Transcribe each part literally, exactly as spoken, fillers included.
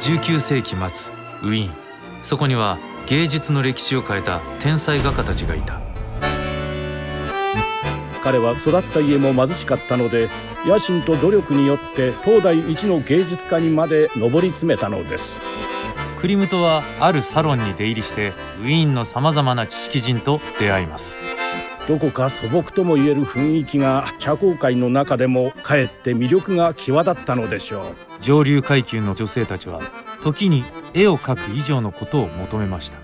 じゅうきゅうせいきまつ、ウィーン。そこには芸術の歴史を変えた天才画家たちがいた。 彼は育った家も貧しかったので、野心と努力によって当代一の芸術家にまで上り詰めたのです。 クリムトはあるサロンに出入りしてウィーンのさまざまな知識人と出会います。 どこか素朴ともいえる雰囲気が社交界の中でもかえって魅力が際立ったのでしょう。 上流階級の女性たちは時に絵を描く以上のことを求めました。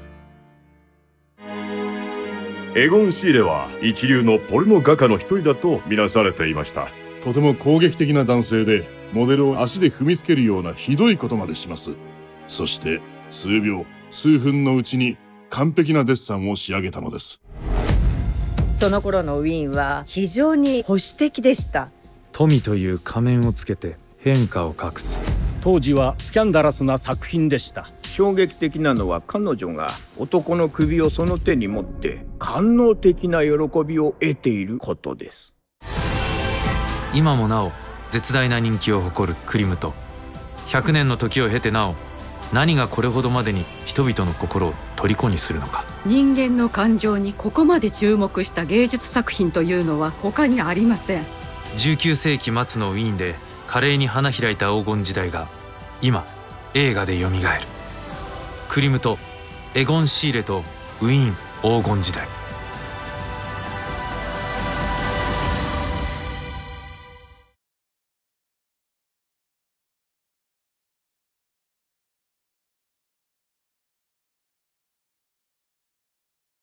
エゴン・シーレは一流のポルノ画家の一人だとみなされていました。 とても攻撃的な男性で、モデルを足で踏みつけるようなひどいことまでします。そして数秒数分のうちに完璧なデッサンを仕上げたのです。 その頃のウィーンは非常に保守的でした。 富という仮面をつけて変化を隠す。 当時はスキャンダラスな作品でした。 衝撃的なのは彼女が男の首をその手に持って官能的な喜びを得ていることです。 今もなお絶大な人気を誇るクリムト。ひゃくねんの時を経てなお、何がこれほどまでに人々の心を虜にするのか。 人間の感情にここまで注目した芸術作品というのは他にありません。 じゅうきゅうせいきまつのウィーンで華麗に花開いた黄金時代が今映画でよみがえる。クリムト、エゴン・シーレとウィーン黄金時代。